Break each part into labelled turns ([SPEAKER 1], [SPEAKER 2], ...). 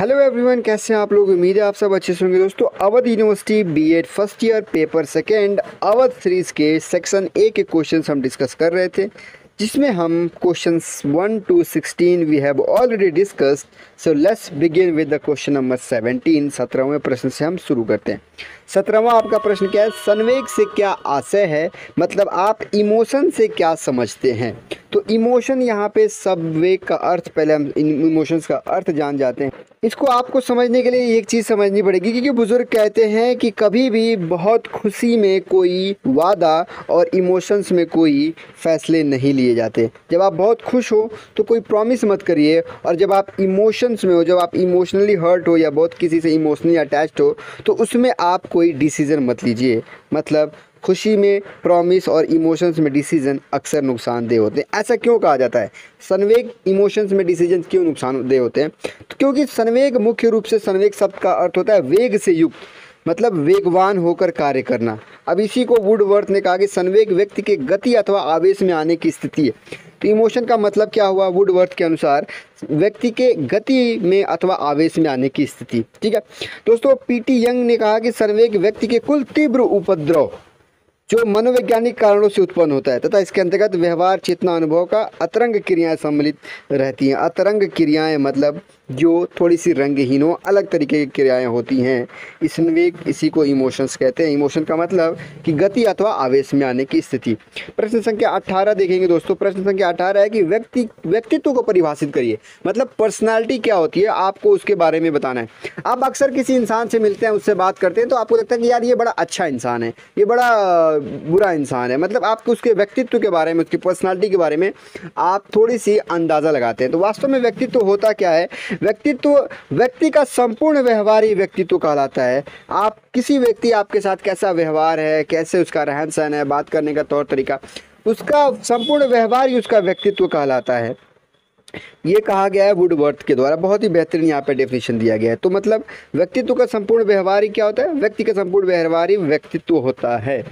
[SPEAKER 1] Hello everyone, कैसे हैं आप लोग। उम्मीद है आप सब अच्छे से होंगे। दोस्तों, Awadh university B Ed first year paper second Awadh series के सेक्शन ए के क्वेश्चंस हम डिस्कस कर रहे थे, जिसमें हम questions 1 to 16 we have already discussed. So let's begin with the question number 17। 17वें प्रश्न से हम शुरू करते हैं। 17वां आपका प्रश्न क्या है? संवेग से क्या आशय है, मतलब आप इमोशन से क्या समझते हैं। तो इमोशन यहाँ पे संवेग का अर्थ, पहले हम इमोशंस का अर्थ जान जाते हैं। इसको आपको समझने के लिए एक चीज़ समझनी पड़ेगी, क्योंकि बुजुर्ग कहते हैं कि कभी भी बहुत खुशी में कोई वादा और इमोशंस में कोई फैसले नहीं लिए जाते। जब आप बहुत खुश हो तो कोई प्रॉमिस मत करिए, और जब आप इमोशंस में हो, जब आप इमोशनली हर्ट हो या बहुत किसी से इमोशनली अटैच्ड हो, तो उसमें आप कोई डिसीज़न मत लीजिए। मतलब खुशी में प्रॉमिस और इमोशंस में डिसीजन अक्सर नुकसानदेह होते हैं। ऐसा क्यों कहा जाता है? संवेग इमोशंस में डिसीजन क्यों नुकसानदेह होते हैं? तो क्योंकि संवेग, मुख्य रूप से संवेग शब्द का अर्थ होता है वेग से युक्त, मतलब वेगवान होकर कार्य करना। अब इसी को वुडवर्थ ने कहा कि संवेग व्यक्ति के गति अथवा आवेश में आने की स्थिति है। तो इमोशन का मतलब क्या हुआ? वुडवर्थ के अनुसार व्यक्ति के गति में अथवा आवेश में आने की स्थिति। ठीक है दोस्तों, पीटी यंग ने कहा कि संवेग व्यक्ति के कुल तीव्र उपद्रव जो मनोवैज्ञानिक कारणों से उत्पन्न होता है तथा इसके अंतर्गत व्यवहार, चेतना, अनुभव का अतरंग क्रियाएं सम्मिलित रहती हैं। अतरंग क्रियाएं मतलब जो थोड़ी सी रंगहीन हो, अलग तरीके की क्रियाएं होती हैं। संवेग, इसी को इमोशंस कहते हैं। इमोशन का मतलब कि गति अथवा आवेश में आने की स्थिति। प्रश्न संख्या 18 देखेंगे दोस्तों। प्रश्न संख्या 18 है कि व्यक्तित्व को परिभाषित करिए, मतलब पर्सनालिटी क्या होती है, आपको उसके बारे में बताना है। आप अक्सर किसी इंसान से मिलते हैं, उससे बात करते हैं, तो आपको लगता है कि यार ये बड़ा अच्छा इंसान है, ये बड़ा बुरा इंसान है। मतलब आपको उसके व्यक्तित्व के बारे में, उसकी पर्सनालिटी के बारे में आप थोड़ी सी अंदाज़ा लगाते हैं। तो वास्तव में व्यक्तित्व होता क्या है? व्यक्तित्व व्यक्ति का संपूर्ण व्यवहार ही व्यक्तित्व कहलाता है। आप किसी व्यक्ति, आपके साथ कैसा व्यवहार है, कैसे उसका रहन सहन है, बात करने का तौर तरीका, उसका संपूर्ण व्यवहार ही उसका व्यक्तित्व कहलाता है। ये कहा गया है वुडवर्थ के द्वारा, बहुत ही बेहतरीन यहाँ पे डेफिनेशन दिया गया है। तो मतलब व्यक्तित्व का संपूर्ण व्यवहार ही क्या होता है? व्यक्ति का संपूर्ण व्यवहार ही व्यक्तित्व होता है।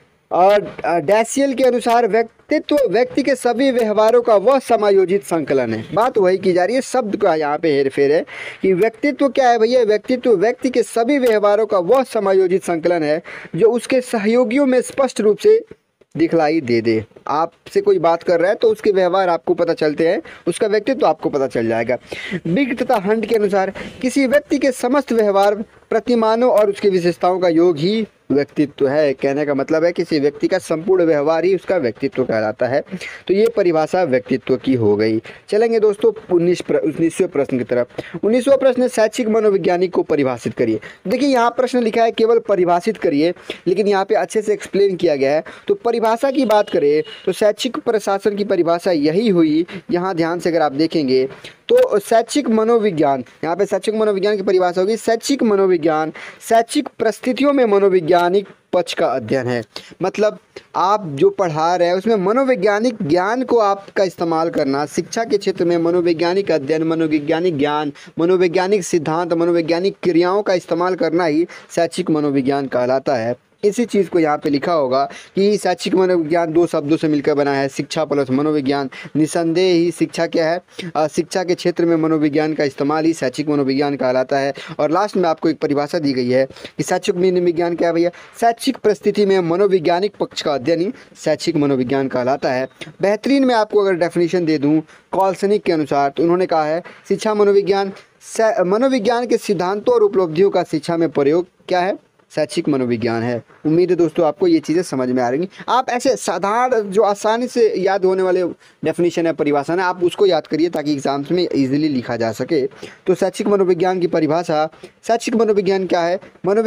[SPEAKER 1] और डैसियल के अनुसार व्यक्तित्व व्यक्ति के सभी व्यवहारों का वह समायोजित संकलन है। बात वही की जा रही है, शब्द का यहाँ पे हेरफेर है कि व्यक्तित्व क्या है भैया? व्यक्तित्व व्यक्ति के सभी व्यवहारों का वह समायोजित संकलन है जो उसके सहयोगियों में स्पष्ट रूप से दिखलाई दे दे। आपसे कोई बात कर रहा है तो उसके व्यवहार आपको पता चलते हैं, उसका व्यक्तित्व आपको पता चल जाएगा। बिग तथा हंट के अनुसार किसी व्यक्ति के समस्त व्यवहार, प्रतिमानों और उसकी विशेषताओं का योग ही व्यक्तित्व है। कहने का मतलब है किसी व्यक्ति का संपूर्ण व्यवहार ही उसका व्यक्तित्व कहलाता है। तो ये परिभाषा व्यक्तित्व की हो गई। चलेंगे दोस्तों 19वें प्रश्न की तरफ। 19वां प्रश्न, शैक्षिक मनोवैज्ञानिक को परिभाषित करिए। देखिए यहाँ प्रश्न लिखा है केवल परिभाषित करिए, लेकिन यहाँ पे अच्छे से एक्सप्लेन किया गया है। तो परिभाषा की बात करें तो शैक्षिक प्रशासन की परिभाषा यही हुई। यहाँ ध्यान से अगर आप देखेंगे तो शैक्षिक मनोविज्ञान, यहाँ पे शैक्षिक मनोविज्ञान की परिभाषा होगी शैक्षिक मनोविज्ञान शैक्षिक परिस्थितियों में मनोवैज्ञानिक पक्ष का अध्ययन है। मतलब आप जो पढ़ा रहे हैं उसमें मनोवैज्ञानिक ज्ञान को आपका इस्तेमाल करना, शिक्षा के क्षेत्र में मनोवैज्ञानिक अध्ययन, मनोवैज्ञानिक ज्ञान, मनोवैज्ञानिक सिद्धांत, मनोवैज्ञानिक क्रियाओं का इस्तेमाल करना ही शैक्षिक मनोविज्ञान कहलाता है। इसी चीज़ को यहाँ पे लिखा होगा कि शैक्षिक मनोविज्ञान दो शब्दों से मिलकर बना है, शिक्षा प्लस मनोविज्ञान। निसंदेह ही शिक्षा क्या है? शिक्षा के क्षेत्र में मनोविज्ञान का इस्तेमाल ही शैक्षिक मनोविज्ञान कहलाता है। और लास्ट में आपको एक परिभाषा दी गई है कि शैक्षिक मनोविज्ञान क्या है भैया? शैक्षिक परिस्थिति में मनोवैज्ञानिक पक्ष का अध्ययन ही शैक्षिक मनोविज्ञान कहलाता है। बेहतरीन मैं आपको अगर डेफिनेशन दे दूँ कॉल्सनिक के अनुसार, तो उन्होंने कहा है शिक्षा मनोविज्ञान मनोविज्ञान के सिद्धांतों और उपलब्धियों का शिक्षा में प्रयोग क्या है? शैक्षिक मनोविज्ञान है। उम्मीद है दोस्तों आपको ये चीज़ें समझ में आ रही। आप ऐसे साधारण जो आसानी से याद होने वाले डेफिनेशन है, परिभाषा है, आप उसको याद करिए ताकि एग्जाम्स में इजीली लिखा जा सके। तो शैक्षिक मनोविज्ञान की परिभाषा, शैक्षिक मनोविज्ञान क्या है?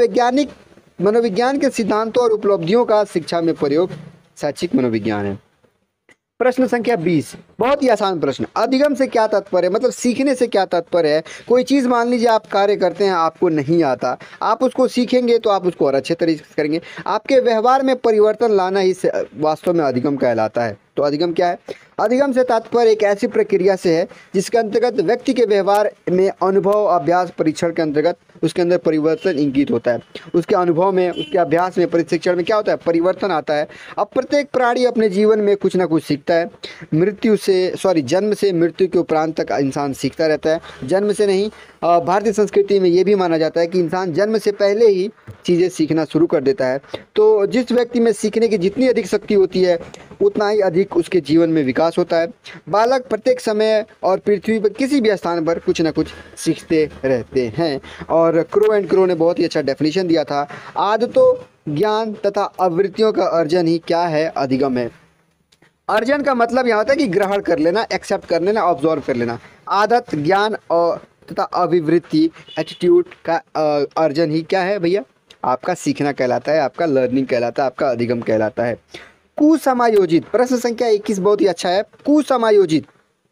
[SPEAKER 1] मनोविज्ञान के सिद्धांतों और उपलब्धियों का शिक्षा में प्रयोग शैक्षिक मनोविज्ञान है। प्रश्न संख्या 20, बहुत ही आसान प्रश्न। अधिगम से क्या तात्पर्य है? मतलब सीखने से क्या तात्पर्य है? कोई चीज़ मान लीजिए आप कार्य करते हैं, आपको नहीं आता, आप उसको सीखेंगे तो आप उसको और अच्छे तरीके से करेंगे। आपके व्यवहार में परिवर्तन लाना ही वास्तव में अधिगम कहलाता है। तो अधिगम क्या है? अधिगम से तात्पर्य एक ऐसी प्रक्रिया से है जिसके अंतर्गत व्यक्ति के व्यवहार में अनुभव, अभ्यास, परीक्षण के अंतर्गत उसके अंदर परिवर्तन इंगित होता है। उसके अनुभव में, उसके अभ्यास में, परीक्षण में क्या होता है? परिवर्तन आता है। अब प्रत्येक प्राणी अपने जीवन में कुछ ना कुछ सीखता है। जन्म से मृत्यु के उपरांत तक इंसान सीखता रहता है। जन्म से नहीं, भारतीय संस्कृति में ये भी माना जाता है कि इंसान जन्म से पहले ही चीज़ें सीखना शुरू कर देता है। तो जिस व्यक्ति में सीखने की जितनी अधिक शक्ति होती है उतना ही अधिक उसके जीवन में विकास होता है। बालक प्रत्येक समय और पृथ्वी पर किसी भी स्थान पर कुछ ना कुछ सीखते रहते हैं। और क्रो एंड क्रो ने बहुत ही अच्छा डेफिनेशन दिया था, आदतों, ज्ञान तथा आवृत्तियों का अर्जन ही क्या है? अधिगम है। अर्जन का मतलब यहाँ होता है कि ग्रहण कर लेना, एक्सेप्ट कर लेना, ऑब्जर्व कर लेना। आदत, ज्ञान और तथा अभिवृत्ति, एटीट्यूड का अर्जन ही क्या है भैया? आपका सीखना कहलाता है, आपका लर्निंग कहलाता है, आपका अधिगम कहलाता है। कुसमायोजित, प्रश्न संख्या 21 बहुत ही अच्छा है। कुसमायोजित,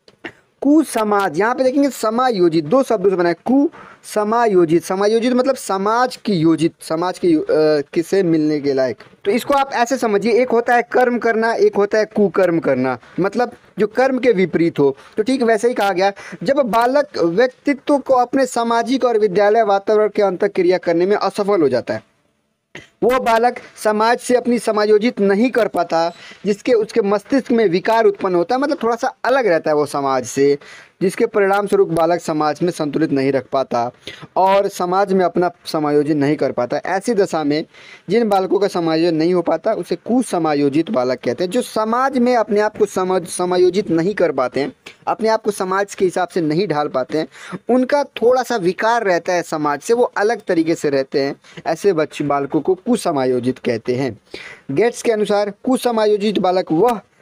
[SPEAKER 1] कुसमाज, यहाँ पे देखेंगे समायोजित, दो शब्दों से बना है। कुसमायोजित, समायोजित मतलब समाज की योजित, समाज की किसे मिलने के लायक। तो इसको आप ऐसे समझिए, एक होता है कर्म करना, एक होता है कुकर्म करना, मतलब जो कर्म के विपरीत हो। तो ठीक वैसे ही कहा गया, जब बालक व्यक्तित्व को अपने सामाजिक और विद्यालय वातावरण के अंतर क्रिया करने में असफल हो जाता है, वो बालक समाज से अपनी समायोजित नहीं कर पाता, जिसके उसके मस्तिष्क में विकार उत्पन्न होता है, मतलब थोड़ा सा अलग रहता है वो समाज से, जिसके परिणाम स्वरूप बालक समाज में संतुलित नहीं रख पाता और समाज में अपना समायोजन नहीं कर पाता। ऐसी दशा में जिन बालकों का समायोजन नहीं हो पाता उसे कुसमायोजित बालक कहते हैं। जो समाज में अपने आप को समायोजित नहीं कर पाते हैं, अपने आप को समाज के हिसाब से नहीं ढाल पाते हैं, उनका थोड़ा सा विकार रहता है समाज से, वो अलग तरीके से रहते हैं, ऐसे बच्चे बालकों को कुसमायोजित कहते हैं। गेट्स के अनुसार कुसमायोजित बालक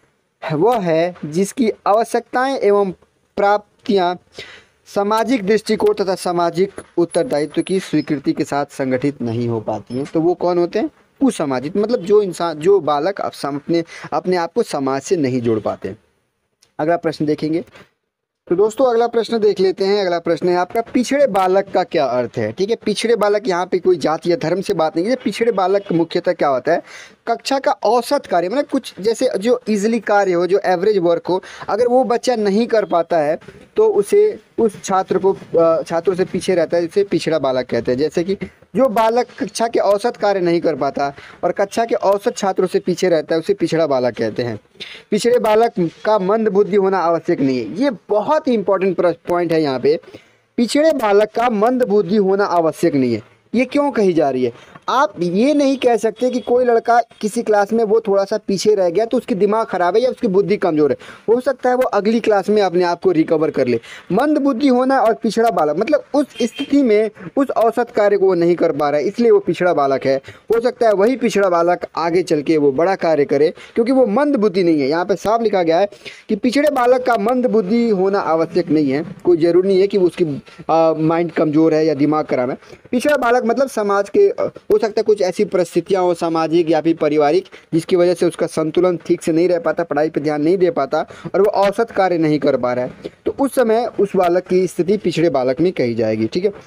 [SPEAKER 1] वह है जिसकी आवश्यकताएं एवं प्राप्तियां सामाजिक दृष्टिकोण तथा सामाजिक उत्तरदायित्व की स्वीकृति के साथ संगठित नहीं हो पाती हैं। तो वो कौन होते हैं? कुसमाजित, मतलब जो बालक अपने आप को समाज से नहीं जोड़ पाते। अगला प्रश्न देखेंगे। तो दोस्तों अगला प्रश्न देख लेते हैं। अगला प्रश्न है आपका, पिछड़े बालक का क्या अर्थ है? ठीक है, पिछड़े बालक, यहाँ पे कोई जाति या धर्म से बात नहीं है। पिछड़े बालक मुख्यतः क्या होता है? कक्षा का औसत कार्य, मतलब कुछ जैसे जो इजीली कार्य हो, जो एवरेज वर्क हो, अगर वो बच्चा नहीं कर पाता है तो उसे उस छात्रों से पीछे रहता है, इसे पिछड़ा बालक कहते हैं। जैसे कि जो बालक कक्षा के औसत कार्य नहीं कर पाता और कक्षा के औसत छात्रों से पीछे रहता है उसे पिछड़ा बालक कहते हैं। पिछड़े बालक का मंद बुद्धि होना आवश्यक नहीं है। ये बहुत ही इंपॉर्टेंट पॉइंट है यहाँ पे। पिछड़े बालक का मंद बुद्धि होना आवश्यक नहीं है। ये क्यों कही जा रही है? आप ये नहीं कह सकते कि कोई लड़का किसी क्लास में वो थोड़ा सा पीछे रह गया तो उसकी दिमाग खराब है या उसकी बुद्धि कमजोर है, हो सकता है वो अगली क्लास में अपने आप को रिकवर कर ले। मंद बुद्धि होना और पिछड़ा बालक, मतलब उस स्थिति में उस औसत कार्य को वो नहीं कर पा रहा है, इसलिए वो पिछड़ा बालक है। हो सकता है वही पिछड़ा बालक आगे चल के वो बड़ा कार्य करे, क्योंकि वो मंद बुद्धि नहीं है। यहाँ पे साफ लिखा गया है कि पिछड़े बालक का मंद बुद्धि होना आवश्यक नहीं है। कोई जरूरी नहीं है कि उसकी माइंड कमजोर है या दिमाग खराब है। पिछड़ा बालक मतलब समाज के, हो सकता है कुछ ऐसी परिस्थितियां हो सामाजिक या फिर पारिवारिक, जिसकी वजह से उसका संतुलन ठीक से नहीं रह पाता, पढ़ाई पर ध्यान नहीं दे पाता और वो औसत कार्य नहीं कर पा रहा है, तो उस समय उस बालक की स्थिति पिछड़े बालक में कही जाएगी। ठीक है,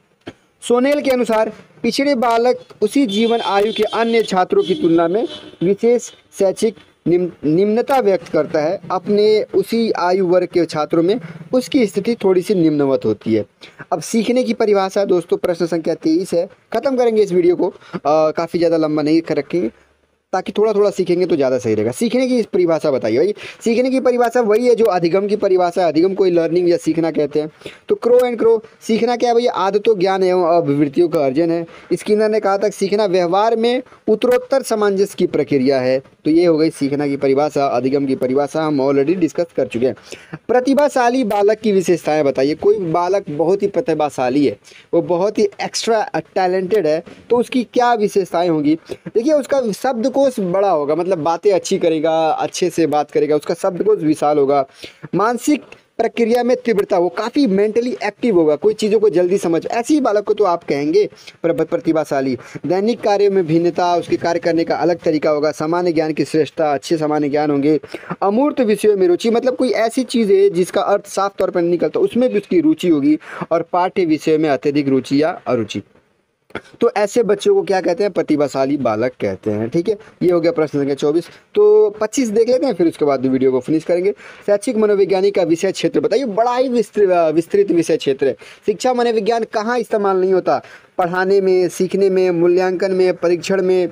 [SPEAKER 1] सोनेल के अनुसार पिछड़े बालक उसी जीवन आयु के अन्य छात्रों की तुलना में विशेष शैक्षिक निम्नता व्यक्त करता है। अपने उसी आयु वर्ग के छात्रों में उसकी स्थिति थोड़ी सी निम्नवत होती है। अब सीखने की परिभाषा दोस्तों प्रश्न संख्या 23 है। खत्म करेंगे इस वीडियो को, काफ़ी ज़्यादा लंबा नहीं रखेंगे ताकि थोड़ा थोड़ा सीखेंगे तो ज़्यादा सही रहेगा। सीखने की परिभाषा बताइए भाई। सीखने की परिभाषा वही है जो अधिगम की परिभाषा है। अधिगम को लर्निंग या सीखना कहते हैं। तो क्रो एंड क्रो, सीखना क्या है भैया? आदतों, ज्ञान एवं अभिवृत्तियों का अर्जन है। स्किनर ने कहा था सीखना व्यवहार में उत्तरोत्तर सामंजस्य की प्रक्रिया है। तो ये हो गई सीखना की परिभाषा। अधिगम की परिभाषा हम ऑलरेडी डिस्कस कर चुके हैं। प्रतिभाशाली बालक की विशेषताएं बताइए। कोई बालक बहुत ही प्रतिभाशाली है, वो बहुत ही एक्स्ट्रा टैलेंटेड है, तो उसकी क्या विशेषताएं होंगी? देखिए, उसका शब्दकोश बड़ा होगा, मतलब बातें अच्छी करेगा, अच्छे से बात करेगा, उसका शब्दकोश विशाल होगा। मानसिक प्रक्रिया में तीव्रता, वो काफ़ी मेंटली एक्टिव होगा, कोई चीज़ों को जल्दी समझ, ऐसे ही बालक को तो आप कहेंगे प्रतिभाशाली। दैनिक कार्यों में भिन्नता, उसके कार्य करने का अलग तरीका होगा। सामान्य ज्ञान की श्रेष्ठता, अच्छे सामान्य ज्ञान होंगे। अमूर्त विषयों में रुचि, मतलब कोई ऐसी चीज़ है जिसका अर्थ साफ तौर पर नहीं निकलता, उसमें भी उसकी रुचि होगी। और पाठ्य विषय में अत्यधिक रुचि या अरुचि। तो ऐसे बच्चों को क्या कहते हैं? प्रतिभाशाली बालक कहते हैं। ठीक है, ये हो गया प्रश्न संख्या 24। तो 25 देख लेते हैं, फिर उसके बाद वीडियो को फिनिश करेंगे। शैक्षिक मनोविज्ञानी का विषय क्षेत्र बताइए। बड़ा ही विस्तृत विषय क्षेत्र है। शिक्षा मनोविज्ञान कहाँ इस्तेमाल नहीं होता? पढ़ाने में, सीखने में, मूल्यांकन में, परीक्षण में,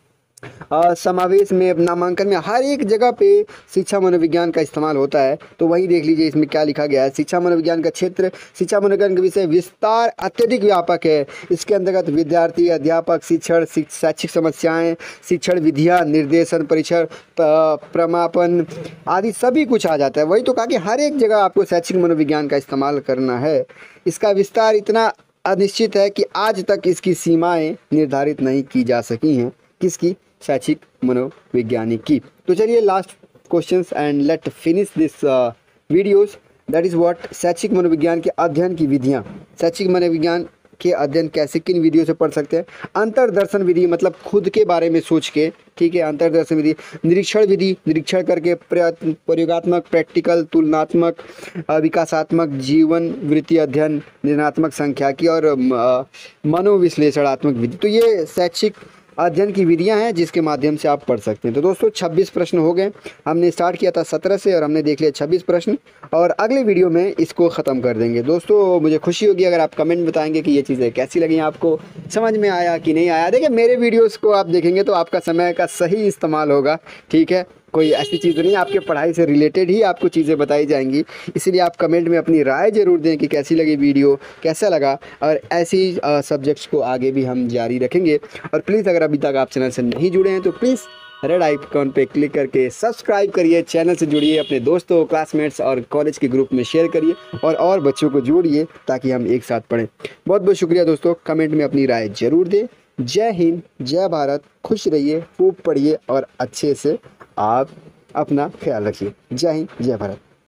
[SPEAKER 1] समावेश में, नामांकन में, हर एक जगह पे शिक्षा मनोविज्ञान का इस्तेमाल होता है। तो वही देख लीजिए इसमें क्या लिखा गया है। शिक्षा मनोविज्ञान का क्षेत्र, शिक्षा मनोविज्ञान का विषय विस्तार अत्यधिक व्यापक है। इसके अंतर्गत विद्यार्थी, अध्यापक, शिक्षण, शैक्षिक समस्याएं, शिक्षण विधियां, निर्देशन, परीक्षण, प्रमापन आदि सभी कुछ आ जाता है। वही तो कहा कि हर एक जगह आपको शैक्षिक मनोविज्ञान का इस्तेमाल करना है। इसका विस्तार इतना अनिश्चित है कि आज तक इसकी सीमाएं निर्धारित नहीं की जा सकी हैं। किसकी? शैक्षिक मनोविज्ञानी की। तो चलिए last questions and let finish this videos. That is what शैक्षिक मनोविज्ञान के अध्ययन की विधियां। शैक्षिक मनोविज्ञान के अध्ययन कैसे, किन विधियों से पढ़ सकते हैं? अंतर्दर्शन विधि मतलब खुद के बारे में सोच के। ठीक है, अंतर्दर्शन विधि। निरीक्षण विधि, निरीक्षण करके। प्रयोगात्मक, प्रैक्टिकल, तुलनात्मक, विकासात्मक, जीवन वृत्ति अध्ययन, निर्णयात्मक, सांख्यिकी और मनोविश्लेषणात्मक विधि। तो ये शैक्षिक अध्ययन की विधियां हैं जिसके माध्यम से आप पढ़ सकते हैं। तो दोस्तों 26 प्रश्न हो गए। हमने स्टार्ट किया था 17 से और हमने देख लिया 26 प्रश्न, और अगले वीडियो में इसको ख़त्म कर देंगे। दोस्तों मुझे खुशी होगी अगर आप कमेंट बताएंगे कि ये चीज़ें कैसी लगी, आपको समझ में आया कि नहीं आया। देखिए मेरे वीडियोज़ को आप देखेंगे तो आपका समय का सही इस्तेमाल होगा। ठीक है, कोई ऐसी चीज़ नहीं, आपके पढ़ाई से रिलेटेड ही आपको चीज़ें बताई जाएंगी। इसलिए आप कमेंट में अपनी राय ज़रूर दें कि कैसी लगी वीडियो, कैसा लगा, और ऐसी सब्जेक्ट्स को आगे भी हम जारी रखेंगे। और प्लीज़ अगर अभी तक आप चैनल से नहीं जुड़े हैं तो प्लीज़ रेड आइकॉन पे क्लिक करके सब्सक्राइब करिए, चैनल से जुड़िए, अपने दोस्तों, क्लासमेट्स और कॉलेज के ग्रुप में शेयर करिए और बच्चों को जोड़िए ताकि हम एक साथ पढ़ें। बहुत बहुत शुक्रिया दोस्तों, कमेंट में अपनी राय ज़रूर दें। जय हिंद, जय भारत, खुश रहिए, खूब पढ़िए और अच्छे से आप अपना ख्याल रखिए। जय हिंद, जय भारत।